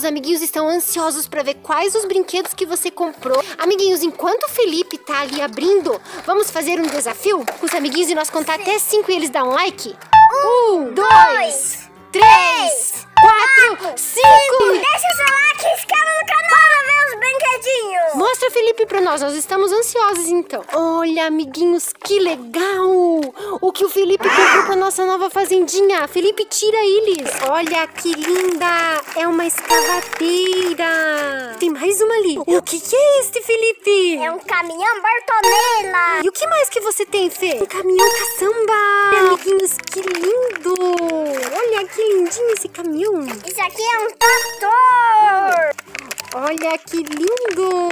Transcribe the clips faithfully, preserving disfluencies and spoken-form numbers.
amiguinhos estão ansiosos para ver quais os brinquedos que você comprou. Amiguinhos, enquanto o Felipe tá ali abrindo, vamos fazer um desafio com os amiguinhos e nós contar até cinco e eles dão um like? Um, dois, três, quatro, cinco! Deixa o seu like e se inscreva no canal para ver os brinquedinhos! Mostra, Felipe, pra nós. Nós estamos ansiosos, então. Olha, amiguinhos, que legal! O que o Felipe comprou pra nossa nova fazendinha. Felipe, tira eles. Olha que linda! É uma escavadeira. Tem mais uma ali. O que que é este, Felipe? É um caminhão Bartonella. E o que mais que você tem, Fê? Um caminhão caçamba. Amiguinhos, que lindo! Olha que lindinho esse caminhão. Isso aqui é um trator. Olha que lindo!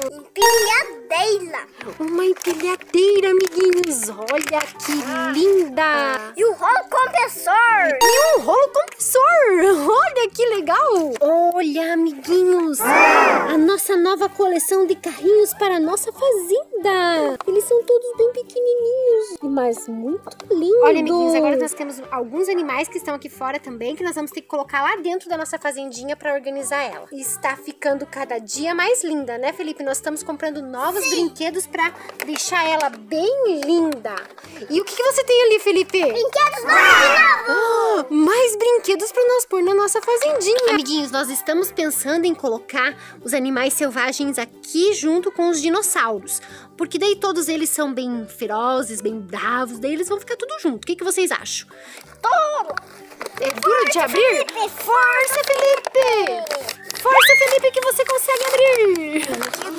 Empilhadeira. Uma empilhadeira, amiguinhos. Olha que linda! E o rolo compressor. E um rolo compressor. Olha que legal! Olha, amiguinhos, a nossa nova coleção de carrinhos para a nossa fazenda. Eles são todos bem pequenininhos, mas muito lindos. Olha, amiguinhos, agora nós temos alguns animais que estão aqui fora também, que nós vamos ter que colocar lá dentro da nossa fazendinha para organizar ela. E está ficando cada dia mais linda, né, Felipe? Nós estamos comprando novos Sim. brinquedos para deixar ela bem linda. E o que, que você tem ali, Felipe? Brinquedos novos! Oh, mais brinquedos para nós pôr na nossa fazendinha. Amiguinhos, nós estamos pensando em colocar os animais selvagens aqui junto com os dinossauros. Porque daí todos eles são bem ferozes, bem bravos. Daí eles vão ficar tudo junto. O que, que vocês acham? Toma! É duro de abrir? Felipe, Força, Felipe! Força, Felipe, que você consegue abrir!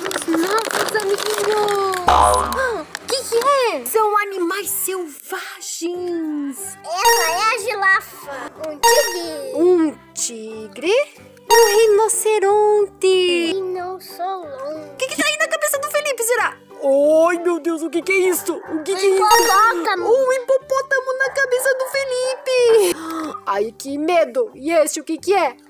Nossa, amiguinhos! O que, que é? São animais selvagens! Essa é a girafa. Um tigre. Um tigre? Um rinoceronte! Rinoceronte. O que, que tá aí na cabeça do Felipe, será? Ai, meu Deus, o que, que é isso? O que, que é isso? Hipopótamo. Um hipopótamo na cabeça do Felipe! Ai, que medo! E esse, o que, que é?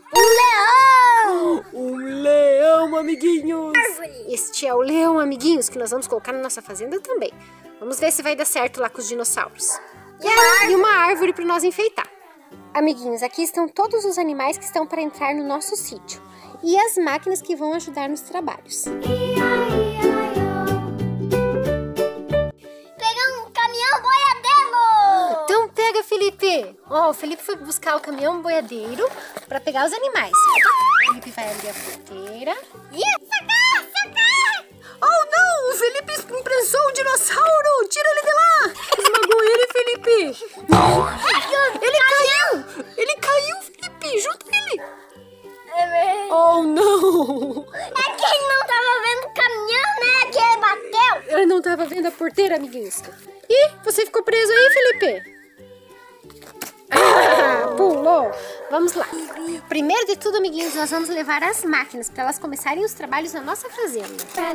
Um leão. Um leão, amiguinhos! Árvore. Este é o leão, amiguinhos, que nós vamos colocar na nossa fazenda também. Vamos ver se vai dar certo lá com os dinossauros. Yeah. E uma árvore para nós enfeitar. Amiguinhos, aqui estão todos os animais que estão para entrar no nosso sítio. E as máquinas que vão ajudar nos trabalhos. Pegar um caminhão boiadeiro. Então pega, Felipe. Ó, oh, o Felipe foi buscar o caminhão boiadeiro para pegar os animais. O Felipe vai abrir a porteira. Isso, socorro, socorro. Oh, não! O Felipe imprensou o dinossauro! Tira ele de lá! Esmagou ele, Felipe! Ele caiu! Ele caiu, Felipe! Junta ele! Oh, não! É que ele não tava vendo o caminhão, né? Que ele bateu. Ele não tava vendo a porteira, amiguinhos. Ih, você ficou preso aí, Felipe? Ah, pulou! Vamos lá. Primeiro de tudo, amiguinhos, nós vamos levar as máquinas para elas começarem os trabalhos na nossa fazenda.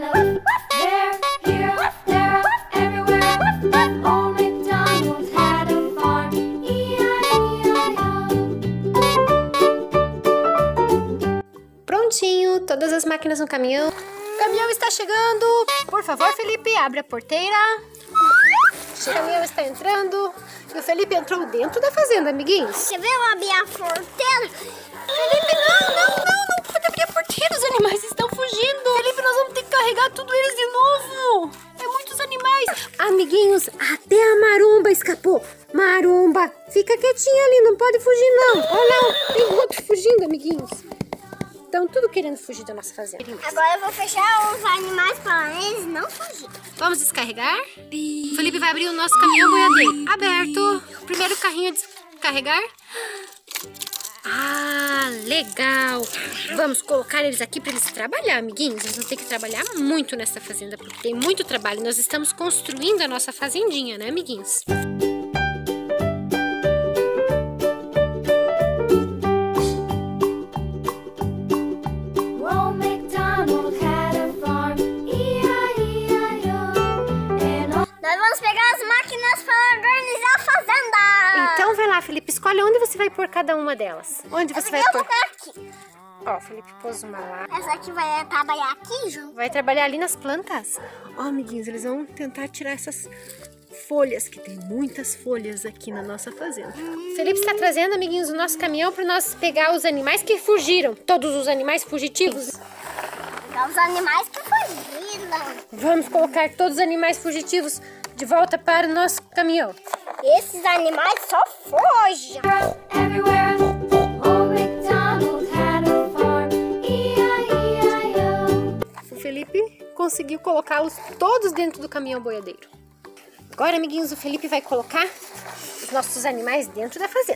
Prontinho, todas as máquinas no caminhão. O caminhão está chegando. Por favor, Felipe, abre a porteira. O caminhão está entrando. E o Felipe entrou dentro da fazenda, amiguinhos. Você viu abrir a porteira? Felipe, não, não, não, não pode abrir a porteira. Os animais estão fugindo. Felipe, nós vamos ter que carregar tudo eles de novo. É muitos animais. Amiguinhos, até a maromba escapou. Maromba, fica quietinha ali, não pode fugir não. Olha lá, tem outro fugindo, amiguinhos. Estão tudo querendo fugir da nossa fazenda. Agora eu vou fechar os animais para eles não fugir. Vamos descarregar? O Felipe vai abrir o nosso caminhão boiadeiro. Aberto. O primeiro carrinho a descarregar. Ah, legal. Vamos colocar eles aqui para eles trabalhar, amiguinhos. Eles vão ter que trabalhar muito nessa fazenda, porque tem muito trabalho. Nós estamos construindo a nossa fazendinha, né, amiguinhos? Felipe, escolhe onde você vai pôr cada uma delas. Onde você vai pôr? Aqui. Ó, Felipe pôs uma lá. Essa aqui vai trabalhar aqui junto. Vai trabalhar ali nas plantas. Ó, amiguinhos, eles vão tentar tirar essas folhas, que tem muitas folhas aqui na nossa fazenda. Felipe está trazendo, amiguinhos, o nosso caminhão para nós pegar os animais que fugiram. Todos os animais fugitivos. Pegar os animais que fugiram. Vamos colocar todos os animais fugitivos de volta para o nosso caminhão. Esses animais só fogem. O Felipe conseguiu colocá-los todos dentro do caminhão boiadeiro. Agora, amiguinhos, o Felipe vai colocar os nossos animais dentro da fazenda.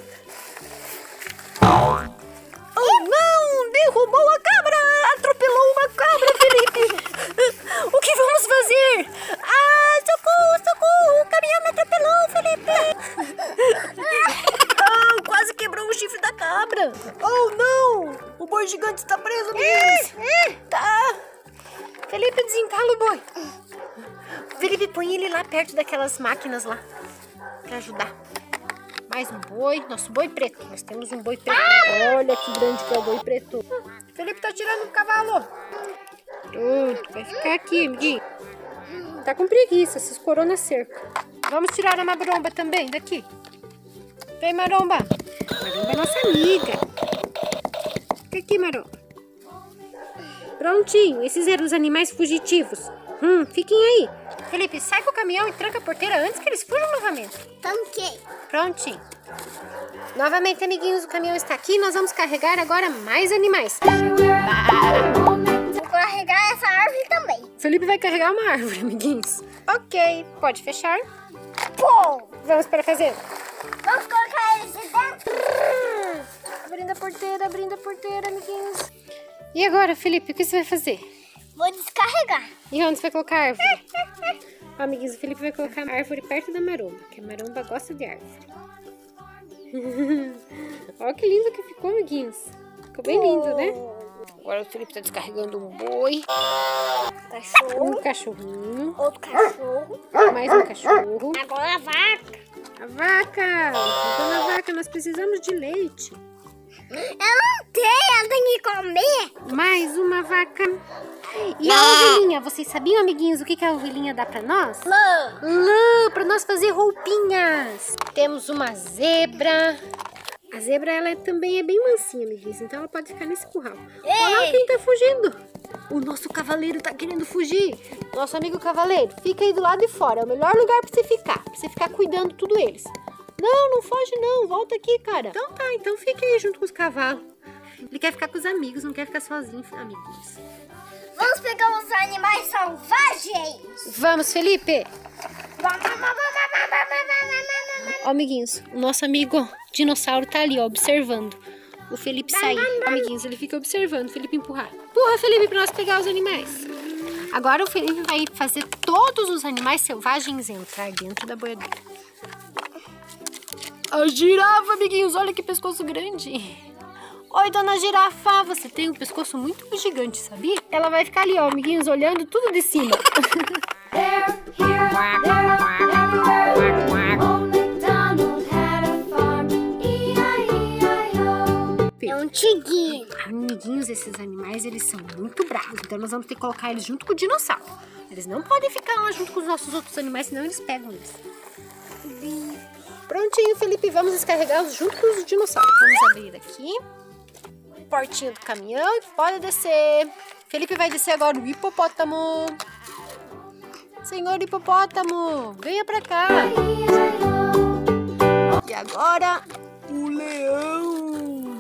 Oh, não! Derrubou a cabra! Atropelou uma cabra, Felipe! O que vamos fazer? Ah, socorro, socorro! O caminhão me atropelou, Felipe! Oh, quase quebrou o chifre da cabra! Oh, não! O boi gigante está preso, amiguinhos! Tá! Felipe, desencala o boi. Felipe, põe ele lá perto daquelas máquinas lá pra ajudar. Mais um boi, nosso boi preto. Nós temos um boi preto. Olha que grande que é o boi preto. Felipe tá tirando o cavalo. Pronto, vai ficar aqui, amiguinho. Tá com preguiça, se escorou na cerca. Vamos tirar a maromba também daqui. Vem, maromba. Maromba é nossa amiga. Fica aqui, maromba. Prontinho, esses eram os animais fugitivos. Hum, fiquem aí. Felipe, sai com o caminhão e tranca a porteira antes que eles fujam novamente. Tanquei. Prontinho. Novamente, amiguinhos, o caminhão está aqui. Nós vamos carregar agora mais animais. Vou carregar essa árvore também. Felipe vai carregar uma árvore, amiguinhos. Ok, pode fechar. Pô! Vamos para a fazenda. Vamos colocar eles dentro. Abrindo a porteira, abrindo a porteira, amiguinhos. E agora, Felipe, o que você vai fazer? Vou descarregar. E onde você vai colocar a árvore? Ó, amiguinhos, o Felipe vai colocar a árvore perto da maromba, que a maromba gosta de árvore. Olha que lindo que ficou, amiguinhos. Ficou bem lindo, né? Agora o Felipe tá descarregando um boi. Cachorro. Um cachorrinho. Outro cachorro. Mais um cachorro. Agora a vaca. A vaca. Dona vaca, nós precisamos de leite. Eu não tenho, eu tenho que comer. Mais uma vaca. E a ovelhinha, vocês sabiam, amiguinhos, o que, que a ovelhinha dá pra nós? Lã. Lã, pra nós fazer roupinhas. Temos uma zebra. A zebra, ela é, também é bem mansinha, amiguinhos, então ela pode ficar nesse curral. Olha quem tá fugindo. O nosso cavaleiro tá querendo fugir. Nosso amigo cavaleiro, fica aí do lado de fora. É o melhor lugar pra você ficar. Pra você ficar cuidando de tudo eles. Não, não foge não. Volta aqui, cara. Então tá, então fica aí junto com os cavalos. Ele quer ficar com os amigos, não quer ficar sozinho, amiguinhos. Vamos pegar os animais selvagens. Vamos, Felipe. Ó, amiguinhos, o nosso amigo dinossauro tá ali, ó, observando o Felipe sair. Ó, amiguinhos, ele fica observando o Felipe empurrar. Empurra, Felipe, pra nós pegar os animais. Agora o Felipe vai fazer todos os animais selvagens entrar dentro da boiadeira. A girafa, amiguinhos, olha que pescoço grande. Oi, dona girafa, você tem um pescoço muito gigante, sabia? Ela vai ficar ali, ó, amiguinhos, olhando tudo de cima. É um tigrinho. Amiguinhos, esses animais, eles são muito bravos, então nós vamos ter que colocar eles junto com o dinossauro. Eles não podem ficar lá junto com os nossos outros animais, senão eles pegam eles. Prontinho, Felipe, vamos descarregá-los junto com os dinossauros. Vamos abrir aqui. Portinho do caminhão, pode descer. Felipe vai descer agora o hipopótamo. Senhor hipopótamo, venha pra cá. E agora o leão.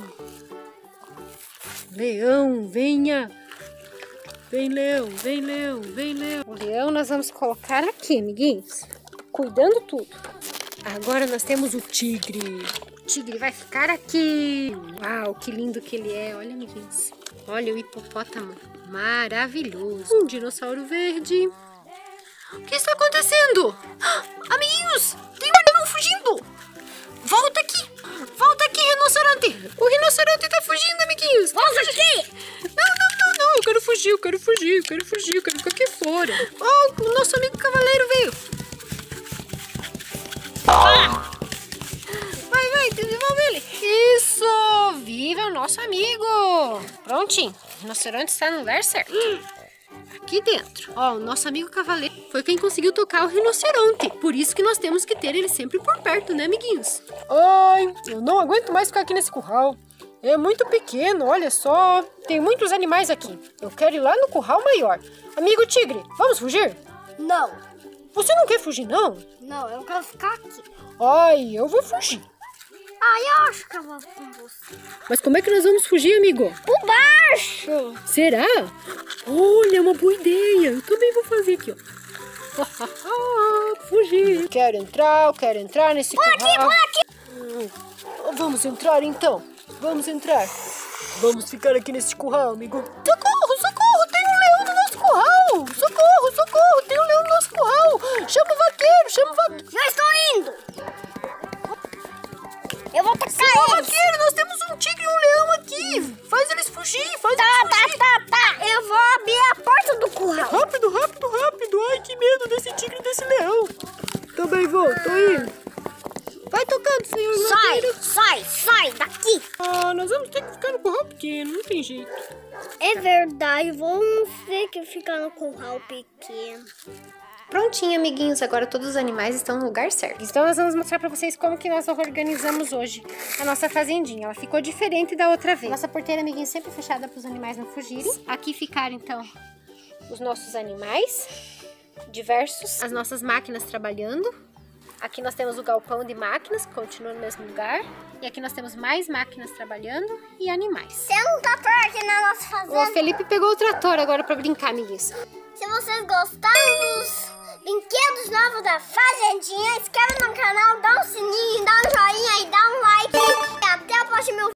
Leão, venha. Vem, leão, vem, leão, vem, leão. O leão nós vamos colocar aqui, amiguinhos. Cuidando tudo. Agora nós temos o tigre. O tigre vai ficar aqui. Uau, que lindo que ele é. Olha, amiguinhos. Olha o hipopótamo. Maravilhoso. Um dinossauro verde. O que está acontecendo? Ah, amiguinhos, tem um leão fugindo. Volta aqui. Volta aqui, rinoceronte. O rinoceronte está fugindo, amiguinhos. Volta aqui. Não, não, não, não. Eu quero fugir, eu quero fugir, eu quero fugir. Eu quero ficar aqui fora. Oh, o nosso amigo cavaleiro veio. Ah! Vai, vai, devolve ele. Isso! Viva o nosso amigo! Prontinho. O rinoceronte está no lugar certo. aqui dentro. Ó, o nosso amigo cavaleiro foi quem conseguiu tocar o rinoceronte. Por isso que nós temos que ter ele sempre por perto, né, amiguinhos? Ai, eu não aguento mais ficar aqui nesse curral. É muito pequeno, olha só. Tem muitos animais aqui. Eu quero ir lá no curral maior. Amigo tigre, vamos fugir? Não, Você não quer fugir, não? não, eu quero ficar aqui. Ai, eu vou fugir. Ah, eu acho que eu vou com você. Mas como é que nós vamos fugir, amigo? Por baixo. Será? Olha, uma boa ideia. Eu também vou fazer aqui, ó. Fugir. Quero entrar, eu quero entrar nesse Por curral. aqui, por aqui. Hum, Vamos entrar, então. Vamos entrar. Vamos ficar aqui nesse curral, amigo. Socorro, socorro, tem um leão no nosso curral. Socorro, socorro, tem um leão no nosso curral. Chama o vaqueiro, chama o vaqueiro. Já estou indo. Eu vou tacar Senhor eles. vaqueiro, nós temos um tigre e um leão aqui. Faz eles fugir, faz Tá, eles tá, fugir. tá, tá. Eu vou abrir a porta do curral. Rápido, rápido, rápido. Ai, que medo desse tigre e desse leão. Também vou, tô indo. Vai tocando, senhor Sai, vaqueiro. sai, sai daqui. Ah, nós vamos ter que ficar no curral pequeno, não tem jeito. É verdade, vamos ter que ficar no curral pequeno. Prontinho, amiguinhos. Agora todos os animais estão no lugar certo. Então nós vamos mostrar pra vocês como que nós organizamos hoje a nossa fazendinha. Ela ficou diferente da outra vez. Nossa porteira, amiguinhos, sempre fechada para os animais não fugirem. Aqui ficaram, então, os nossos animais diversos. As nossas máquinas trabalhando. Aqui nós temos o galpão de máquinas, que continua no mesmo lugar. E aqui nós temos mais máquinas trabalhando e animais. Tem um trator aqui na nossa fazenda. O Felipe pegou o trator agora para brincar, amiguinhos. Se vocês gostaram dos brinquedos novos da fazendinha, inscreve no canal, dá um sininho, dá um joinha e dá um like. Até o próximo vídeo.